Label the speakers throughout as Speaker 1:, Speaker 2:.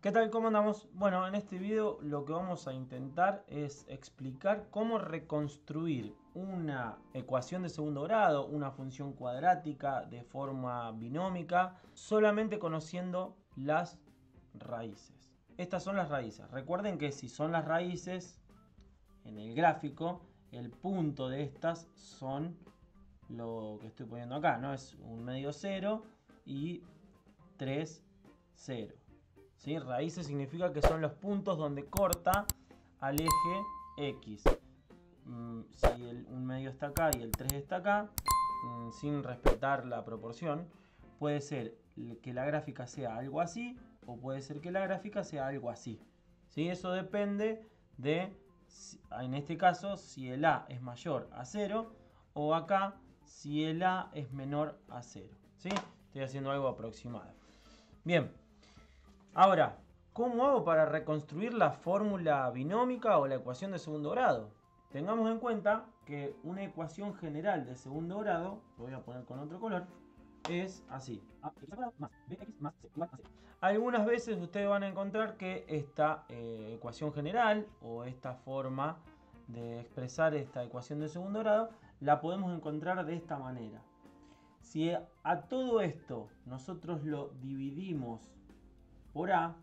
Speaker 1: ¿Qué tal? ¿Cómo andamos? Bueno, en este video lo que vamos a intentar es explicar cómo reconstruir una ecuación de segundo grado, una función cuadrática de forma binómica, solamente conociendo las raíces. Estas son las raíces. Recuerden que si son las raíces, en el gráfico, el punto de estas son lo que estoy poniendo acá, ¿no? Es un medio 0 y 3, 0. ¿Sí? Raíces significa que son los puntos donde corta al eje X. Si un medio está acá y el 3 está acá, sin respetar la proporción, puede ser que la gráfica sea algo así o puede ser que la gráfica sea algo así. ¿Sí? Eso depende de, en este caso, si el A es mayor a 0 o acá si el A es menor a 0. ¿Sí? Estoy haciendo algo aproximado. Bien. Ahora, ¿cómo hago para reconstruir la fórmula binómica o la ecuación de segundo grado? Tengamos en cuenta que una ecuación general de segundo grado, lo voy a poner con otro color, es así. Ax más bx más c igual a 0. Algunas veces ustedes van a encontrar que esta ecuación general o esta forma de expresar esta ecuación de segundo grado la podemos encontrar de esta manera. Si a todo esto nosotros lo dividimos por A,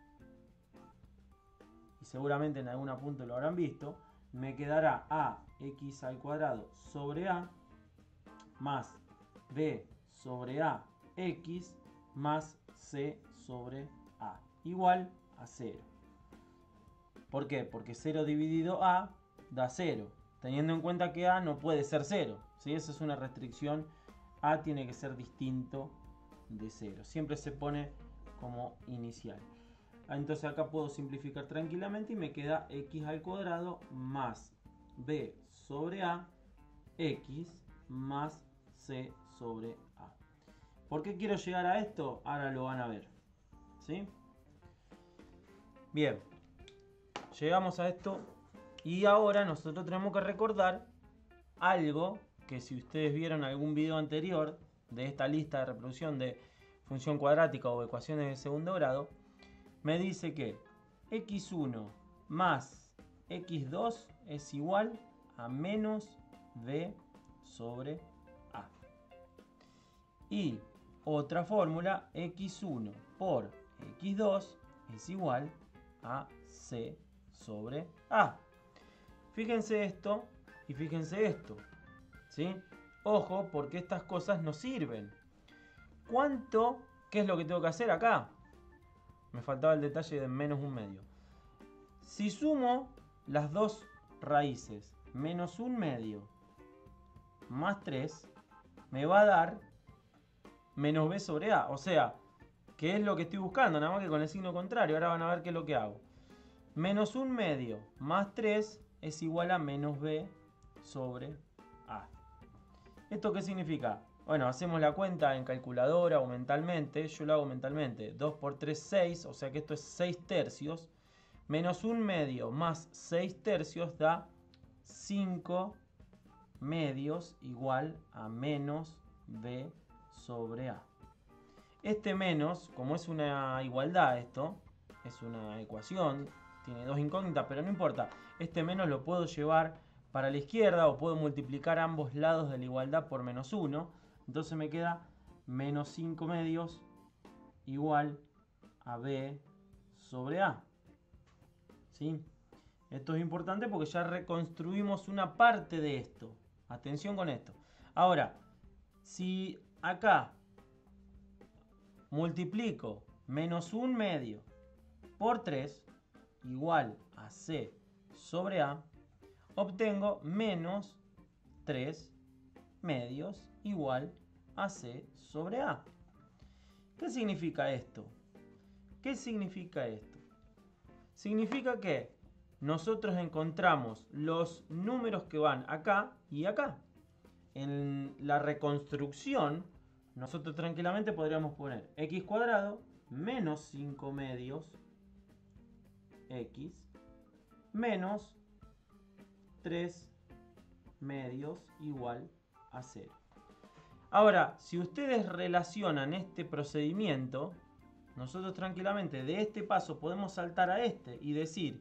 Speaker 1: y seguramente en algún punto lo habrán visto, me quedará ax al cuadrado sobre a más b sobre a x más c sobre a igual a 0. ¿Por qué? Porque 0 dividido a da 0, teniendo en cuenta que a no puede ser 0. ¿Sí? Esa es una restricción. A tiene que ser distinto de 0. Siempre se pone como inicial. Entonces acá puedo simplificar tranquilamente y me queda x al cuadrado más b sobre a x más c sobre a. ¿Por qué quiero llegar a esto? Ahora lo van a ver. ¿Sí? Bien. Llegamos a esto y ahora nosotros tenemos que recordar algo que si ustedes vieron algún video anterior de esta lista de reproducción de función cuadrática o ecuaciones de segundo grado, me dice que x1 más x2 es igual a menos b sobre a. Y otra fórmula, x1 por x2 es igual a c sobre a. Fíjense esto y fíjense esto, ¿sí? Ojo, porque estas cosas no sirven. ¿Qué es lo que tengo que hacer acá? Me faltaba el detalle de menos un medio. Si sumo las dos raíces, menos un medio más 3, me va a dar menos b sobre a. O sea, ¿qué es lo que estoy buscando? Nada más que con el signo contrario. Ahora van a ver qué es lo que hago. Menos un medio más 3 es igual a menos b sobre a. ¿Esto qué significa? Bueno, hacemos la cuenta en calculadora o mentalmente. Yo lo hago mentalmente. 2 por 3, 6. O sea que esto es 6 tercios. Menos un medio más 6 tercios da 5 medios igual a menos b sobre a. Este menos, como es una igualdad esto, es una ecuación, tiene dos incógnitas, pero no importa. Este menos lo puedo llevar para la izquierda o puedo multiplicar ambos lados de la igualdad por menos 1. Entonces me queda menos 5 medios igual a b sobre a. ¿Sí? Esto es importante porque ya reconstruimos una parte de esto. Atención con esto. Ahora, si acá multiplico menos un medio por 3 igual a c sobre a, obtengo menos 3 medios igual a c sobre a. ¿Qué significa esto? ¿Qué significa esto? Significa que nosotros encontramos los números que van acá y acá. En la reconstrucción, nosotros tranquilamente podríamos poner x cuadrado menos 5 medios x menos 3 medios igual a 0. Ahora, si ustedes relacionan este procedimiento, nosotros tranquilamente de este paso podemos saltar a este y decir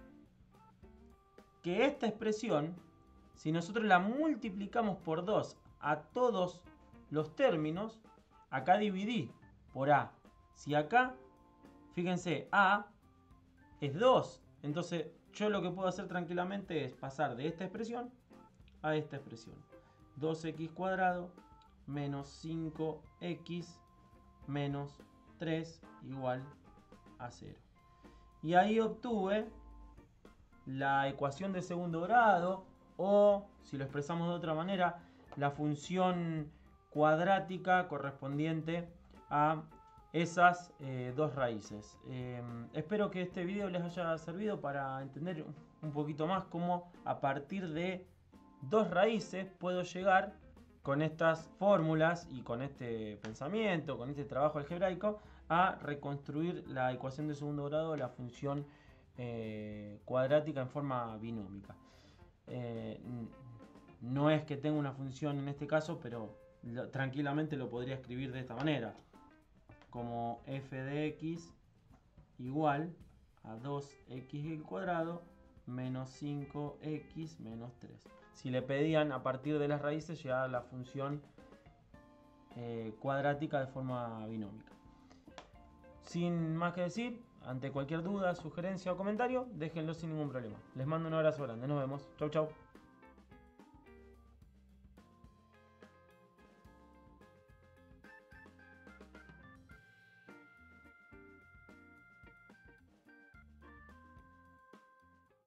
Speaker 1: que esta expresión, si nosotros la multiplicamos por 2 a todos los términos, acá dividí por A. Si acá, fíjense, A es 2, entonces yo lo que puedo hacer tranquilamente es pasar de esta expresión a esta expresión. 2x cuadrado menos 5x menos 3 igual a 0. Y ahí obtuve la ecuación de segundo grado, o si lo expresamos de otra manera, la función cuadrática correspondiente a esas dos raíces. Espero que este video les haya servido para entender un poquito más cómo a partir de dos raíces puedo llegar con estas fórmulas y con este pensamiento, con este trabajo algebraico, a reconstruir la ecuación de segundo grado de la función cuadrática en forma binómica. No es que tenga una función en este caso, pero tranquilamente lo podría escribir de esta manera, como f de x igual a 2x al cuadrado menos 5x menos 3. Si le pedían a partir de las raíces llegar a la función cuadrática de forma binómica. Sin más que decir, ante cualquier duda, sugerencia o comentario, déjenlo sin ningún problema. Les mando un abrazo grande, nos vemos. Chau chau.